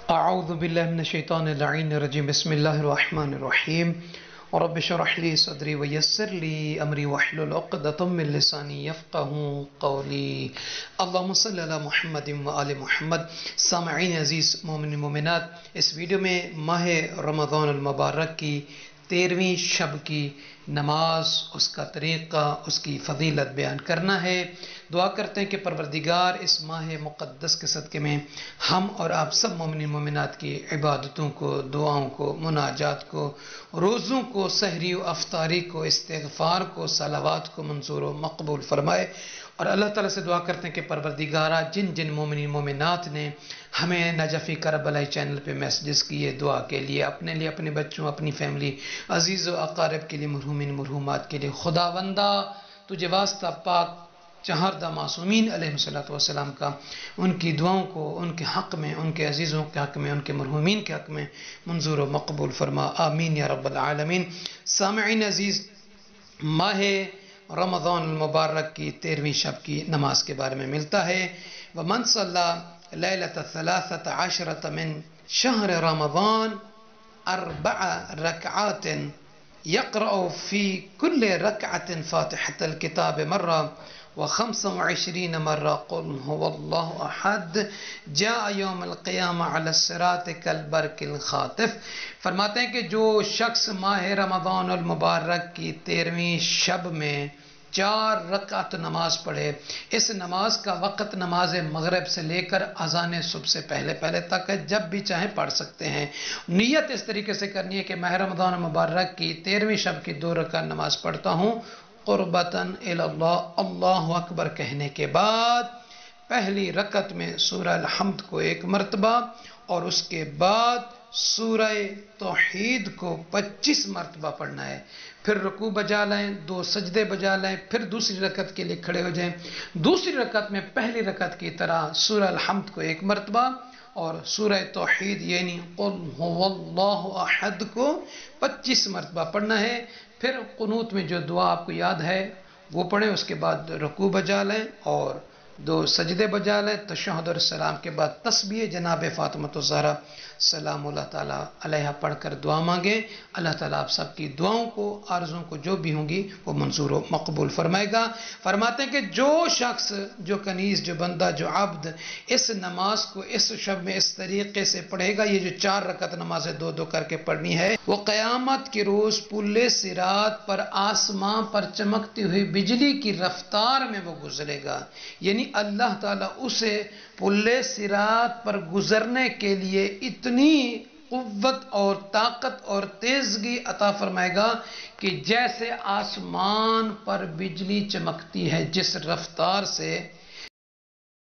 اعوذ باللہ من الشیطان اللعین الرجیم بسم اللہ الرحمن الرحیم رب اشرح لی صدری ویسر لی امری واحلل عقدۃ من لسانی یفقہوا قولی اللہم صلی علی محمد وآل محمد۔ سامعین عزیز مومن مومنات، اس ویڈیو میں ماہ رمضان المبارک کی 13ویں شب کی نماز، اس کا طریقہ، اس کی فضیلت بیان کرنا ہے۔ دعا کرتے ہیں کہ پروردگار اس ماہ مقدس کے صدقے میں ہم اور آپ سب مومن مومنات کی عبادتوں کو، دعاؤں کو، مناجات کو، روزوں کو، سحری و افطاری کو، استغفار کو، صلوات کو منظور و مقبول فرمائے۔ اور اللہ تعالیٰ سے دعا کرتے ہیں کہ پروردگارہ جن جن مومن مومنات نے ہمیں نجفی کربلائی چینل پہ میسیجز کیے دعا کے لیے، اپنے بچوں، اپنی فیملی، عزیز و اقارب کے لیے، مرحومین مرحومات کے لیے، خداوندہ تجھے واسطہ پاک چہاردہ معصومین علیہ السلام کا، ان کی دعاؤں کو ان کے حق میں، ان کے عزیزوں کے حق میں، ان کے مرحومین کے حق میں منظور و مقبول فرما، آمین یا رب العالمین۔ سامعین عزیز، ماہ رمضان المبارک کی 13ویں شب کی نماز کے بارے میں ملتا ہے۔ وَمَنْ صَلَّى لَيْلَةَ 13 من شہر رمضان 4 رکعات يقرأ في كل ركعة فاتحة الكتاب مرة و25 مرة قل هو الله أحد جاء يوم القيامة على الصراط كالبرق الخاطف۔ فرماتے ہیں کہ جو شخص ماہ رمضان المبارک کی 13ویں شب میں 4 رکعت نماز پڑھے، اس نماز کا وقت نماز مغرب سے لے کر اذان صبح سے پہلے تک ہے، جب بھی چاہیں پڑھ سکتے ہیں۔ نیت اس طریقے سے کرنی ہے کہ ماہ رمضان مبارک کی 13ویں شب کی 2 رکعت نماز پڑھتا ہوں، قربتاً الی اللہ، اللہ اکبر کہنے کے بعد پہلی رکعت میں سورہ الحمد کو 1 مرتبہ اور اس کے بعد سورہ توحید کو 25 مرتبہ پڑھنا ہے۔ پھر رکوع بجا لیں، 2 سجدے بجا لیں، پھر دوسری رکعت کے لیے کھڑے ہو جائیں۔ دوسری رکعت میں پہلی رکعت کی طرح سورہ الحمد کو 1 مرتبہ اور سورہ توحید یعنی قل هو اللہ احد کو 25 مرتبہ پڑھنا ہے۔ پھر قنوت میں جو دعا آپ کو یاد ہے وہ پڑھیں، اس کے بعد رکوع بجا لیں اور 2 سجدے بجا لیں۔ تشہد اور سلام کے بعد تسبیح جناب فاطمہ الزہرا سلام اللہ تعالیٰ علیہ پڑھ کر دعا مانگیں۔ اللہ تعالیٰ آپ سب کی دعاؤں کو، عرضوں کو جو بھی ہوں گی وہ منظور و مقبول فرمائے گا۔ فرماتے ہیں کہ جو شخص، جو کنیز، جو بندہ، جو عبد اس نماز کو اس شب میں اس طریقے سے پڑھے گا، یہ جو 4 رکعت نمازیں 2 کر کے پڑھنی ہے، وہ قیامت کے روز پل صراط پر آسمان پر چمکتی ہوئی بجلی کی رفتار میں وہ گزرے گا۔ یعنی اللہ تعالیٰ اسے پل صراط پر گزرنے کے لیے اتنی قوت اور طاقت اور تیزگی عطا فرمائے گا کہ جیسے آسمان پر بجلی چمکتی ہے، جس رفتار سے